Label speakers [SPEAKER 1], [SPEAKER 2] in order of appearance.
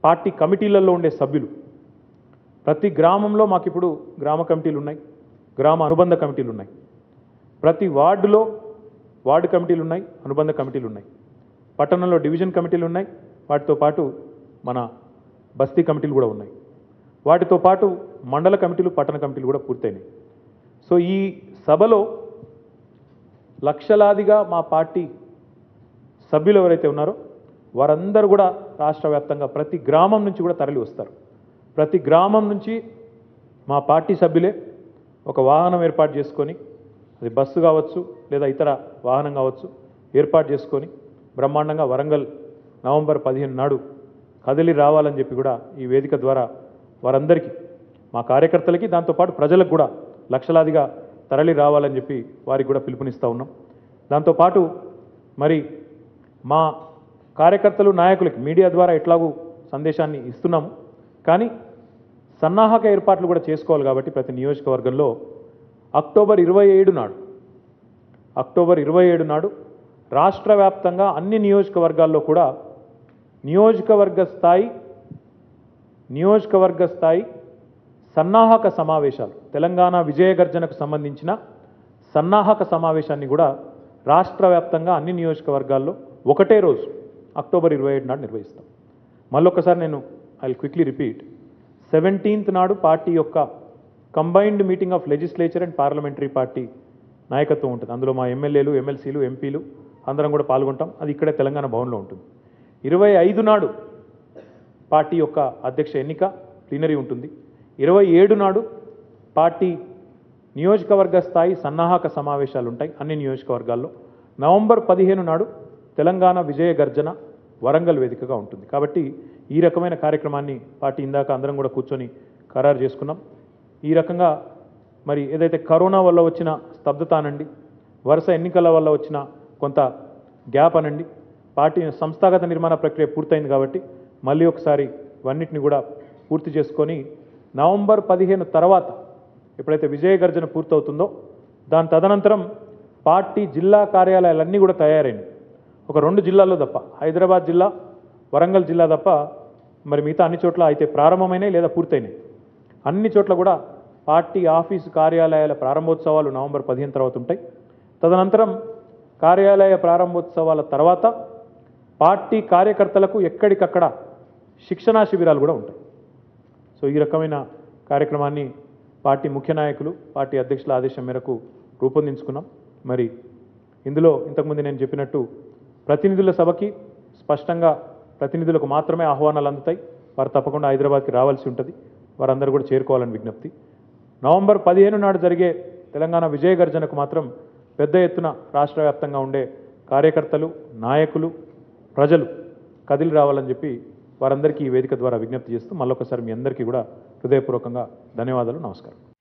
[SPEAKER 1] Party కమిటీలలో ఉండే సభ్యులు, ప్రతి గ్రామంలో మాకు ఇప్పుడు గ్రామ కమిటీలు ఉన్నాయి, గ్రామ అనుబంధ కమిటీలు ఉన్నాయి, ప్రతి వార్డులో వార్డు కమిటీలు ఉన్నాయి, అనుబంధ కమిటీలు ఉన్నాయి, పట్టణంలో డివిజన్ కమిటీలు ఉన్నాయి, వాటితో పాటు మన బస్తీ కమిటీలు కూడా ఉన్నాయి, వాటితో పాటు మండల కమిటీలు పట్టణ కమిటీలు కూడా పూర్తయినాయి. సో ఈ సభలో లక్షలాదిగా మా పార్టీ సభ్యులు ఎవరైతే ఉన్నారో వారందరూ కూడా రాష్ట్ర వ్యాప్తంగా ప్రతి గ్రామం నుంచి కూడా తరలి వస్తారు. ప్రతి గ్రామం నుంచి మా పార్టీ సభ్యులే ఒక వాహనం ఏర్పాటు చేసుకొని, అది బస్సు కావచ్చు లేదా ఇతర వాహనం కావచ్చు, ఏర్పాటు చేసుకొని బ్రహ్మాండంగా వరంగల్ నవంబర్ 15 నాడు కదిలి రావాలని చెప్పి కూడా ఈ వేదిక ద్వారా వారందరికీ, మా కార్యకర్తలకి, దాంతోపాటు ప్రజలకు కూడా లక్షలాదిగా తరలి రావాలని చెప్పి వారికి కూడా పిలుపునిస్తూ ఉన్నాం. దాంతోపాటు మరి మా కార్యకర్తలు నాయకులకి మీడియా ద్వారా ఎట్లాగూ సందేశాన్ని ఇస్తున్నాము, కానీ సన్నాహక ఏర్పాట్లు కూడా చేసుకోవాలి. కాబట్టి ప్రతి నియోజకవర్గంలో అక్టోబర్ 27 నాడు రాష్ట్ర వ్యాప్తంగా అన్ని నియోజకవర్గాల్లో కూడా నియోజకవర్గ స్థాయి సన్నాహక సమావేశాలు, తెలంగాణ విజయగర్జనకు సంబంధించిన సన్నాహక సమావేశాన్ని కూడా రాష్ట్ర వ్యాప్తంగా అన్ని నియోజకవర్గాల్లో ఒకటే రోజు అక్టోబర్ 27 నాడు నిర్వహిస్తాం. మళ్ళొక్కసారి నేను I will quickly repeat, 17th నాడు పార్టీ యొక్క combined meeting of legislature and parliamentary party నాయకత్వం ఉంటుంది. అందులో మా ఎమ్మెల్యేలు, ఎమ్మెల్సీలు, ఎంపీలు అందరం కూడా పాల్గొంటాం. అది ఇక్కడే తెలంగాణ భవన్లో ఉంటుంది. 25 నాడు పార్టీ యొక్క అధ్యక్ష ఎన్నిక ప్లీనరీ ఉంటుంది. 27 నాడు పార్టీ నియోజకవర్గ స్థాయి సన్నాహక సమావేశాలు ఉంటాయి అన్ని నియోజకవర్గాల్లో. నవంబర్ 15 నాడు తెలంగాణ విజయ గర్జన వరంగల్ వేదికగా ఉంటుంది. కాబట్టి ఈ రకమైన కార్యక్రమాన్ని పార్టీ ఇందాక అందరం కూడా కూర్చొని ఖరారు చేసుకున్నాం. ఈ రకంగా మరి ఏదైతే కరోనా వల్ల వచ్చిన స్తబ్దత అనండి, వరుస ఎన్నికల వల్ల వచ్చిన కొంత గ్యాప్ అనండి, పార్టీ సంస్థాగత నిర్మాణ ప్రక్రియ పూర్తయింది. కాబట్టి మళ్ళీ ఒకసారి ఇవన్నిటిని కూడా పూర్తి చేసుకొని నవంబర్ 15 తర్వాత ఎప్పుడైతే విజయ గర్జన పూర్తవుతుందో దాని తదనంతరం పార్టీ జిల్లా కార్యాలయాలన్నీ కూడా తయారైనవి. ఒక 2 జిల్లాల్లో తప్ప, హైదరాబాద్ జిల్లా, వరంగల్ జిల్లా తప్ప మరి మిగతా అన్ని చోట్ల అయితే ప్రారంభమైనాయి లేదా పూర్తయినాయి. అన్ని చోట్ల కూడా పార్టీ ఆఫీసు కార్యాలయాల ప్రారంభోత్సవాలు నవంబర్ 15 తర్వాత ఉంటాయి. తదనంతరం కార్యాలయ ప్రారంభోత్సవాల తర్వాత పార్టీ కార్యకర్తలకు ఎక్కడికక్కడ శిక్షణా శిబిరాలు కూడా ఉంటాయి. సో ఈ రకమైన కార్యక్రమాన్ని పార్టీ ముఖ్య నాయకులు, పార్టీ అధ్యక్షుల ఆదేశం మేరకు రూపొందించుకున్నాం. మరి ఇందులో ఇంతకుముందు నేను చెప్పినట్టు ప్రతినిధుల సభకి స్పష్టంగా ప్రతినిధులకు మాత్రమే ఆహ్వానాలు అందుతాయి. వారు తప్పకుండా హైదరాబాద్కి రావాల్సి ఉంటుంది. వారందరూ కూడా చేరుకోవాలని విజ్ఞప్తి. నవంబర్ 15 నాడు జరిగే తెలంగాణ విజయ గర్జనకు మాత్రం పెద్ద ఎత్తున రాష్ట్ర వ్యాప్తంగా ఉండే కార్యకర్తలు, నాయకులు, ప్రజలు కదిలి రావాలని చెప్పి వారందరికీ ఈ వేదిక ద్వారా విజ్ఞప్తి చేస్తూ మళ్ళొకసారి మీ అందరికీ కూడా హృదయపూర్వకంగా ధన్యవాదాలు, నమస్కారం.